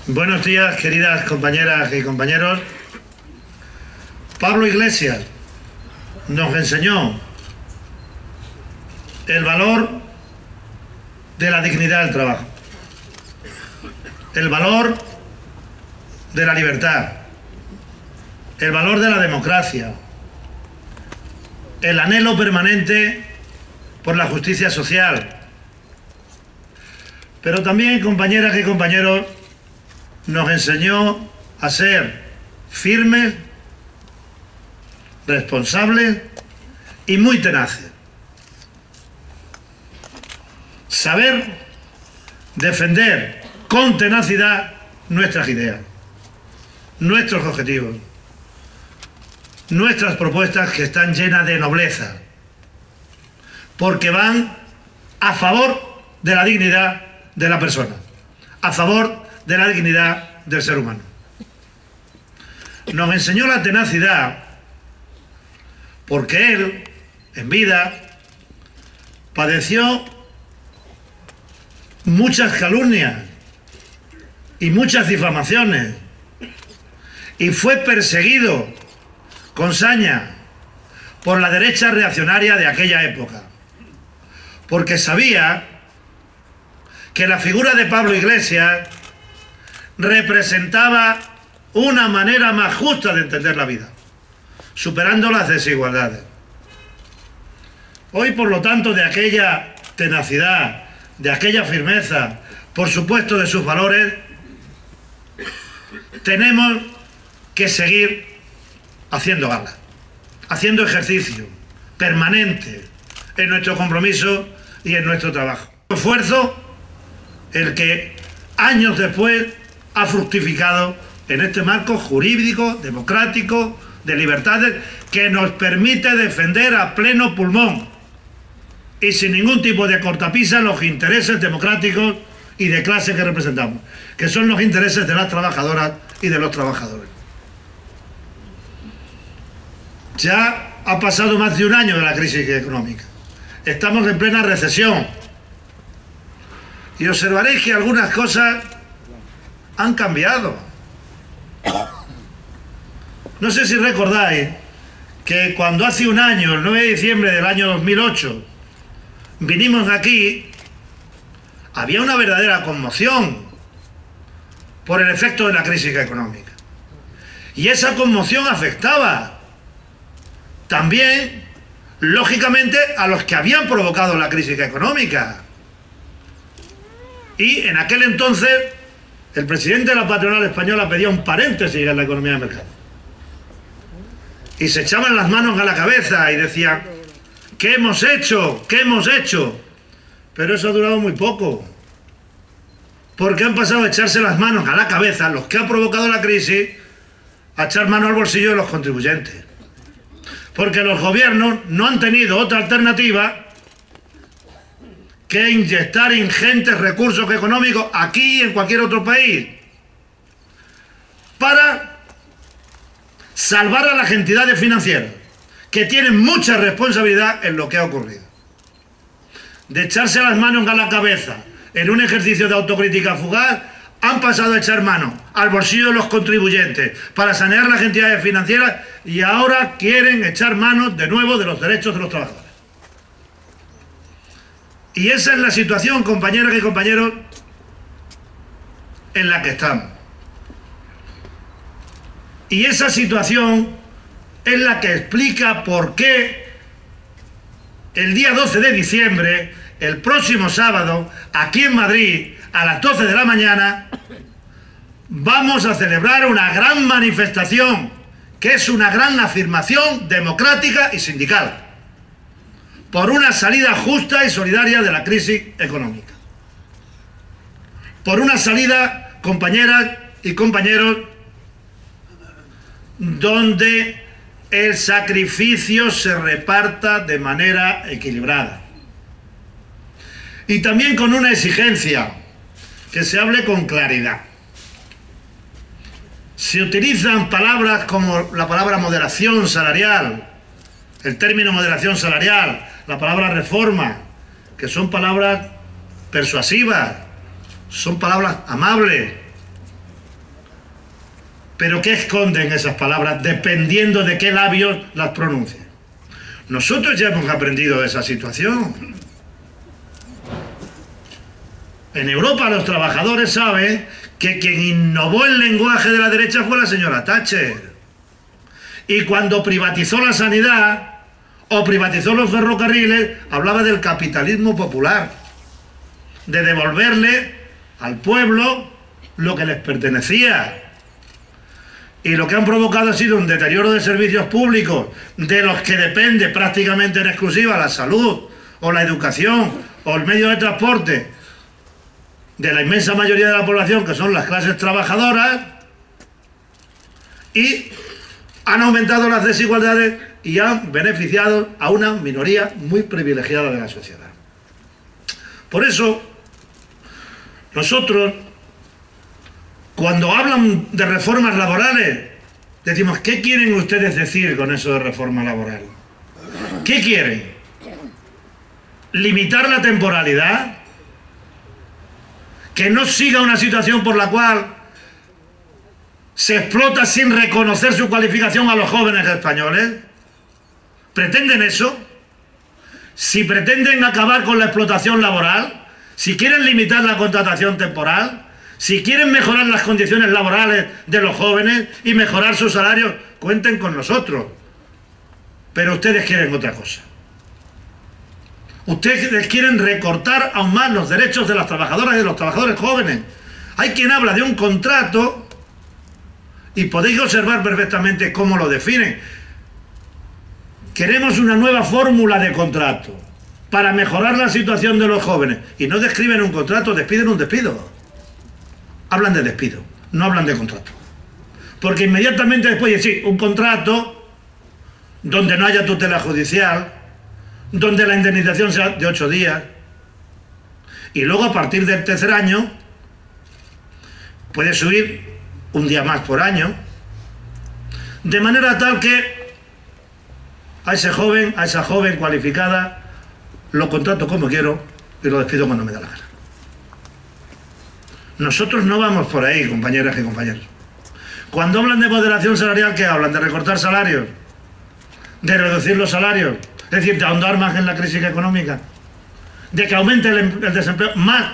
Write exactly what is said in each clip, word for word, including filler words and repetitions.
Buenos días, queridas compañeras y compañeros. Pablo Iglesias nos enseñó el valor de la dignidad del trabajo, el valor de la libertad, el valor de la democracia, el anhelo permanente por la justicia social. Pero también, compañeras y compañeros, nos enseñó a ser firmes, responsables y muy tenaces. Saber defender con tenacidad nuestras ideas, nuestros objetivos, nuestras propuestas, que están llenas de nobleza, porque van a favor de la dignidad de la persona, a favor de la dignidad del ser humano. Nos enseñó la tenacidad porque él, en vida, padeció muchas calumnias y muchas difamaciones y fue perseguido con saña por la derecha reaccionaria de aquella época, porque sabía que la figura de Pablo Iglesias representaba una manera más justa de entender la vida, superando las desigualdades. Hoy, por lo tanto, de aquella tenacidad, de aquella firmeza, por supuesto de sus valores, tenemos que seguir haciendo gala, haciendo ejercicio permanente en nuestro compromiso y en nuestro trabajo. Esfuerzo el que años después ha fructificado en este marco jurídico, democrático, de libertades, que nos permite defender a pleno pulmón y sin ningún tipo de cortapisa los intereses democráticos y de clase que representamos, que son los intereses de las trabajadoras y de los trabajadores. Ya ha pasado más de un año de la crisis económica. Estamos en plena recesión. Y observaréis que algunas cosas han cambiado. No sé si recordáis que cuando hace un año, el nueve de diciembre del año dos mil ocho, vinimos aquí, había una verdadera conmoción por el efecto de la crisis económica. Y esa conmoción afectaba también, lógicamente, a los que habían provocado la crisis económica. Y en aquel entonces el presidente de la patronal española pedía un paréntesis en la economía de mercado. Y se echaban las manos a la cabeza y decían: ¿qué hemos hecho? ¿Qué hemos hecho? Pero eso ha durado muy poco. Porque han pasado a echarse las manos a la cabeza, los que han provocado la crisis, a echar mano al bolsillo de los contribuyentes. Porque los gobiernos no han tenido otra alternativa que inyectar ingentes recursos económicos aquí y en cualquier otro país para salvar a las entidades financieras, que tienen mucha responsabilidad en lo que ha ocurrido. De echarse las manos a la cabeza en un ejercicio de autocrítica fugaz, han pasado a echar mano al bolsillo de los contribuyentes para sanear las entidades financieras y ahora quieren echar mano de nuevo de los derechos de los trabajadores. Y esa es la situación, compañeras y compañeros, en la que estamos. Y esa situación es la que explica por qué el día doce de diciembre, el próximo sábado, aquí en Madrid, a las doce de la mañana, vamos a celebrar una gran manifestación, que es una gran afirmación democrática y sindical, por una salida justa y solidaria de la crisis económica. Por una salida, compañeras y compañeros, donde el sacrificio se reparta de manera equilibrada. Y también con una exigencia, que se hable con claridad. Se utilizan palabras como la palabra moderación salarial, el término moderación salarial, la palabra reforma, que son palabras persuasivas, son palabras amables, Pero ¿qué esconden esas palabras dependiendo de qué labios las pronuncie? Nosotros ya hemos aprendido de esa situación. En Europa los trabajadores saben que quien innovó el lenguaje de la derecha fue la señora Thatcher. Y cuando privatizó la sanidad o privatizó los ferrocarriles, hablaba del capitalismo popular, de devolverle al pueblo lo que les pertenecía. Y lo que han provocado ha sido un deterioro de servicios públicos de los que depende prácticamente en exclusiva la salud o la educación o el medio de transporte de la inmensa mayoría de la población, que son las clases trabajadoras, y han aumentado las desigualdades y han beneficiado a una minoría muy privilegiada de la sociedad. Por eso, nosotros, cuando hablan de reformas laborales, decimos, ¿qué quieren ustedes decir con eso de reforma laboral? ¿Qué quieren? ¿Limitar la temporalidad? ¿Que no siga una situación por la cual se explota sin reconocer su cualificación a los jóvenes españoles? ¿Pretenden eso? Si pretenden acabar con la explotación laboral, si quieren limitar la contratación temporal, si quieren mejorar las condiciones laborales de los jóvenes y mejorar sus salarios, cuenten con nosotros. Pero ustedes quieren otra cosa. Ustedes quieren recortar aún más los derechos de las trabajadoras y de los trabajadores jóvenes. Hay quien habla de un contrato y podéis observar perfectamente cómo lo definen. Queremos una nueva fórmula de contrato para mejorar la situación de los jóvenes. Y no describen un contrato, despiden un despido. Hablan de despido, no hablan de contrato. Porque inmediatamente después de decir un contrato donde no haya tutela judicial, donde la indemnización sea de ocho días, y luego a partir del tercer año puede subir un día más por año, de manera tal que a ese joven, a esa joven cualificada, lo contrato como quiero y lo despido cuando me da la gana. Nosotros no vamos por ahí, compañeras y compañeros. Cuando hablan de moderación salarial, ¿qué hablan? ¿De recortar salarios? ¿De reducir los salarios? Es decir, de ahondar más en la crisis económica, de que aumente el, el desempleo más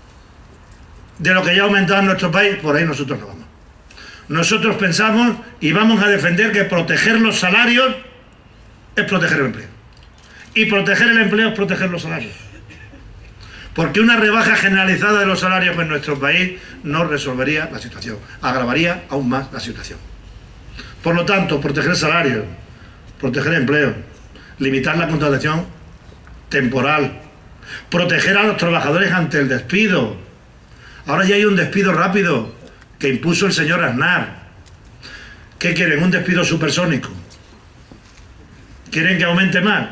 de lo que ya ha aumentado en nuestro país. Por ahí nosotros no vamos. Nosotros pensamos y vamos a defender que proteger los salarios es proteger el empleo. Y proteger el empleo es proteger los salarios. Porque una rebaja generalizada de los salarios en nuestro país no resolvería la situación, agravaría aún más la situación. Por lo tanto, proteger salarios, proteger empleo, limitar la contratación temporal, proteger a los trabajadores ante el despido. Ahora ya hay un despido rápido que impuso el señor Aznar. ¿Qué quieren? ¿Un despido supersónico? ¿Quieren que aumente más?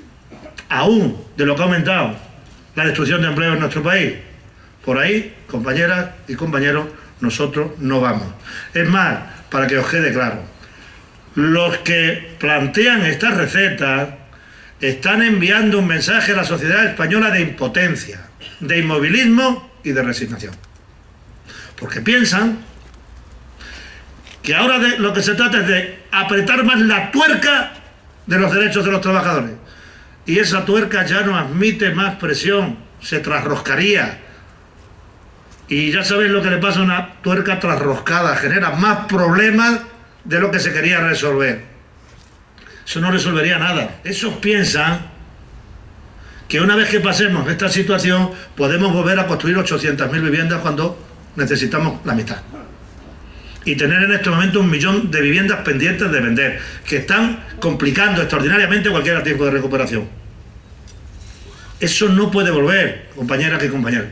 Aún de lo que ha aumentado la destrucción de empleo en nuestro país. Por ahí, compañeras y compañeros, nosotros no vamos. Es más, para que os quede claro, los que plantean estas recetas están enviando un mensaje a la sociedad española de impotencia, de inmovilismo y de resignación. Porque piensan que ahora de lo que se trata es de apretar más la tuerca de los derechos de los trabajadores. Y esa tuerca ya no admite más presión, se trasroscaría. Y ya sabéis lo que le pasa a una tuerca trasroscada, genera más problemas de lo que se quería resolver. Eso no resolvería nada. Esos piensan que una vez que pasemos esta situación podemos volver a construir ochocientas mil viviendas cuando necesitamos la mitad. Y tener en este momento un millón de viviendas pendientes de vender, que están complicando extraordinariamente cualquier tipo de recuperación. Eso no puede volver, compañeras y compañeros.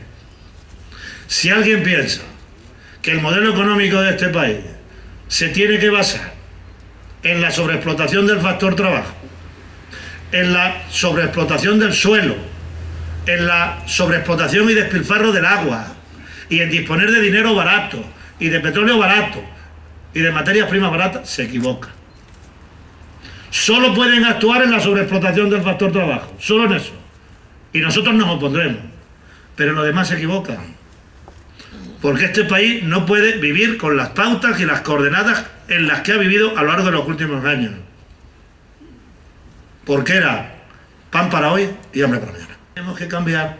Si alguien piensa que el modelo económico de este país se tiene que basar en la sobreexplotación del factor trabajo, en la sobreexplotación del suelo, en la sobreexplotación y despilfarro del agua, y en disponer de dinero barato, y de petróleo barato, y de materias primas baratas, se equivoca. Solo pueden actuar en la sobreexplotación del factor trabajo, solo en eso. Y nosotros nos opondremos, pero los demás se equivocan. Porque este país no puede vivir con las pautas y las coordenadas en las que ha vivido a lo largo de los últimos años. Porque era pan para hoy y hambre para mañana. Tenemos que cambiar.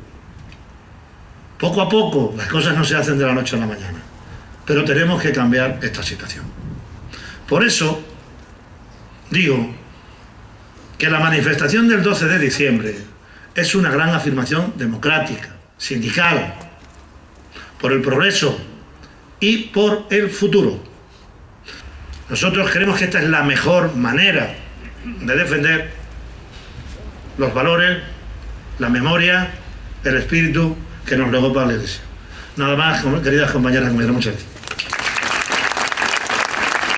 Poco a poco, las cosas no se hacen de la noche a la mañana. Pero tenemos que cambiar esta situación. Por eso, digo que la manifestación del doce de diciembre es una gran afirmación democrática, sindical, por el progreso y por el futuro. Nosotros creemos que esta es la mejor manera de defender los valores, la memoria, el espíritu que nos legó para la Iglesia. Nada más, queridas compañeras, compañeros, muchas gracias.